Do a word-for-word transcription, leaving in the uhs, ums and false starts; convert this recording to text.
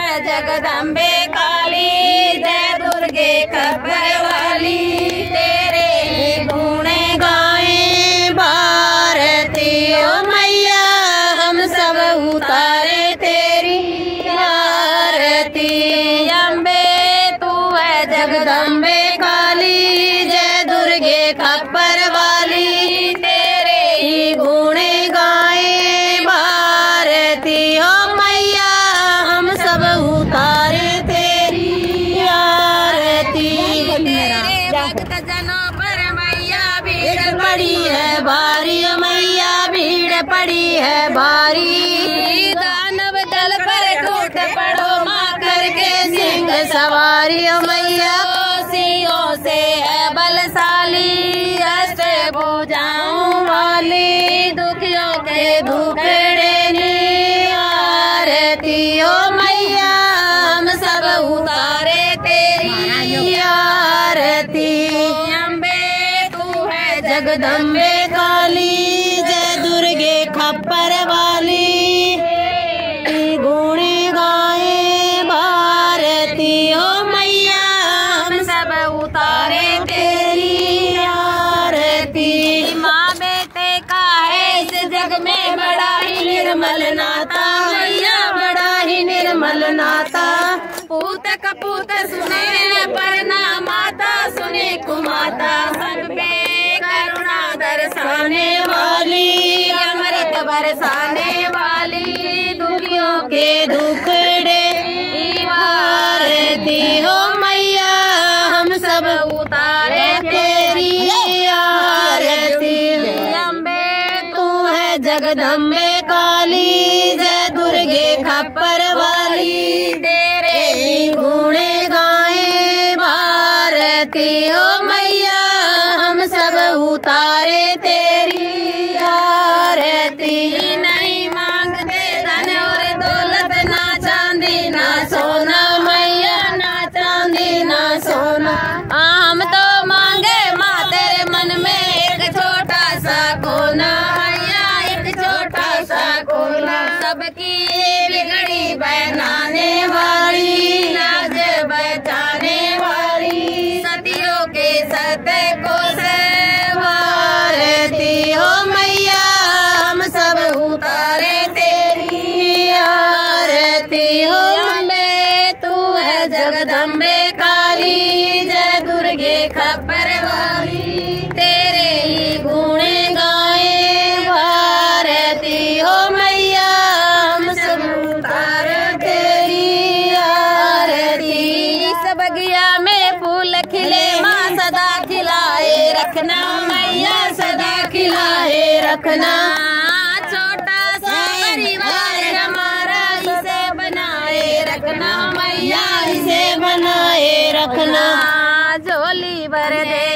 है जगदम्बे काली, जय दुर्गे खप्पर वाली, तेरे ही गुण गाएं भारती ओ मैया, हम सब उतारे तेरी आरती। अम्बे तू है जगदम्बे काली, जय दुर्गे खप्पर वाली, तेरे ही गुण गाएं भारती ओ मैया, हम सब उतारे तेरी आरती। तेरे भक्त जनों पर मैया भीड़ पड़ी है भारी, मैया भीड़ पड़ी है भारी, दानव दल पर टूट पड़ो माँ करके सिंह सवारी ओ मैया, सिंहों से है बलशाली, अष्ट भुजाओं वाली, दुखियों के दुखड़े नी आरती ओ मैया, हम सब उतारे तेरी आरती। अम्बे तू है जगदम्बे काली, जय दुर्गे खप्पर वाली, गुण गाए भारती ओ मैया, हम सब उतारे तेरी आरती। माँ बेटे का है इस जग में बड़ा ही निर्मल नाता, मैया बड़ा ही निर्मल नाता, पूत कपूत सुने परना माता, सुने कुमाता, सब पे करुणा दर्शाने वाली, अमृत बरसाने वाली, दुखियों के दुखड़े भारती हो मैया, हम सब उतारे तेरी आरती। अम्बे तू है जगदम्बे काली, जय दुर्गे खप्पर वाली, तेरे ही गुण गाए भारती हो मैया, हम सब उतारे तेरी आरती। नहीं मांगते धन और दौलत, ना चांदी ना सोना मैया, ना चांदी ना सोना, हम तो मांगे माँ तेरे मन में एक छोटा सा कोना मैया, एक छोटा सा कोना, सबकी बिगड़ी बनाने वाली, लाज बचाने वाली, सतियों के सत्य को भारती हो मैया, हम सब उतारे तेरी आरती हो। अम्बे तू है जगदम्बे काली, जय दुर्गे खप्पर वाली, तेरे ही गुण गाए भारती हो मैया, हम सब उतारे तेरी आरती। इस बगिया में फूल खिले माँ सदा खिलाए रखना मैया, सदा खिलाए रखना, छोटा सा परिवार हमारा इसे बनाए रखना मैया, इसे बनाए रखना, झोली भर दे